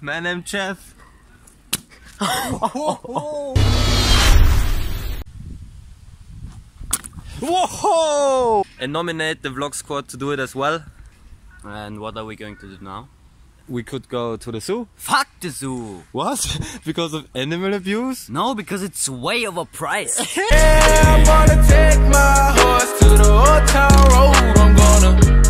My name's Seth. Whoa! And nominate the Vlogsquad to do it as well. And what are we going to do now? We could go to the zoo. Fuck the zoo! What? Because of animal abuse? No, because it's way overpriced. Yeah, I'm gonna take my horse to the old town road. I'm gonna